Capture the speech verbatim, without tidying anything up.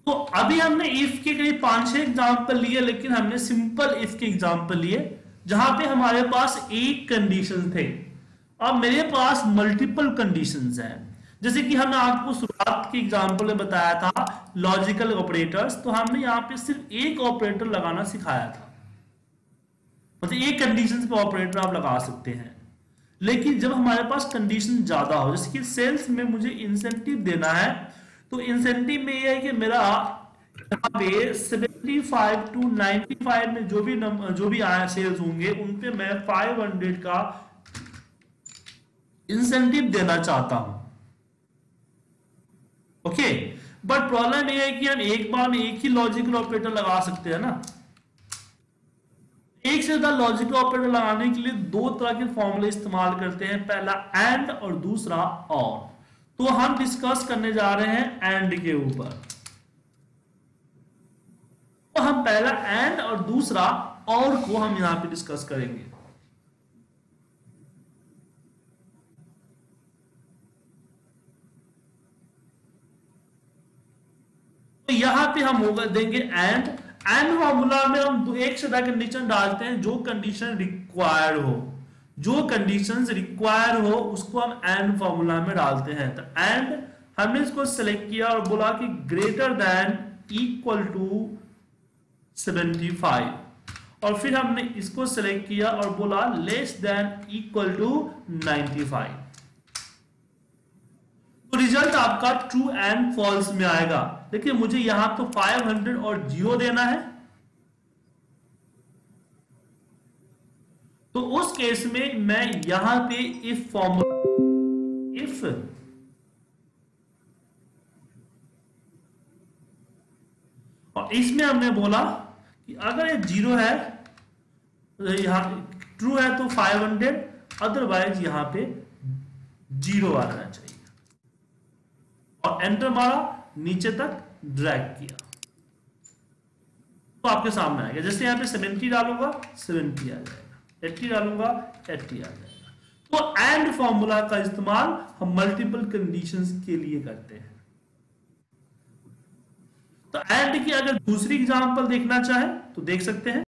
तो अभी हमने इफ के करीब पांच छह एग्जाम्पल लिए, लेकिन हमने सिंपल इफ के एग्जाम्पल लिए जहां पे हमारे पास एक कंडीशन थे। अब मेरे पास मल्टीपल कंडीशंस हैं, जैसे कि हमने आपको शुरुआत के एग्जाम्पल में बताया था लॉजिकल ऑपरेटर्स, तो हमने यहाँ पे सिर्फ एक ऑपरेटर लगाना सिखाया था, मतलब एक कंडीशन पे ऑपरेटर आप लगा सकते हैं। लेकिन जब हमारे पास कंडीशन ज्यादा हो, जैसे कि सेल्स में मुझे इंसेंटिव देना है, तो इंसेंटिव में यह है कि मेरा यहाँ पे पचहत्तर टू पचानवे में जो भी नंबर जो भी आया सेल्स होंगे उन पे मैं पाँच सौ का इंसेंटिव देना चाहता हूं। ओके, बट प्रॉब्लम यह है कि हम एक बार में एक ही लॉजिकल ऑपरेटर लगा सकते हैं ना। एक से ज्यादा लॉजिकल ऑपरेटर लगाने के लिए दो तरह के फॉर्मूले इस्तेमाल करते हैं, पहला एंड और दूसरा और। तो हम डिस्कस करने जा रहे हैं एंड के ऊपर। तो हम पहला एंड और दूसरा और को हम यहां पे डिस्कस करेंगे। तो यहां पे हम होगा देंगे एंड। एंड फॉर्मूला में हम एक से ज्यादा कंडीशन डालते हैं, जो कंडीशन रिक्वायर्ड हो, जो कंडीशंस रिक्वायर हो उसको हम एंड फॉर्मूला में डालते हैं। तो एंड हमने इसको सेलेक्ट किया और बोला कि ग्रेटर देन इक्वल टू पचहत्तर, और फिर हमने इसको सेलेक्ट किया और बोला लेस देन इक्वल टू पचानवे। तो रिजल्ट आपका ट्रू एंड फॉल्स में आएगा। देखिए मुझे यहां तो पाँच सौ और जीरो देना है, तो उस केस में मैं यहां पे इफ फॉर्मूला इफ और इसमें हमने बोला कि अगर ये जीरो है, यहां ट्रू है तो पाँच सौ, अदरवाइज यहां पे जीरो आ जाना चाहिए, और एंटर मारा, नीचे तक ड्रैग किया तो आपके सामने आएगा। जैसे यहां पे सत्तर डालूंगा सत्तर आ जाएगा, अस्सी डालूंगा अस्सी आ जाएगा। तो एंड फॉर्मूला का इस्तेमाल हम मल्टीपल कंडीशंस के लिए करते हैं। तो एंड की अगर दूसरी एग्जांपल देखना चाहे तो देख सकते हैं।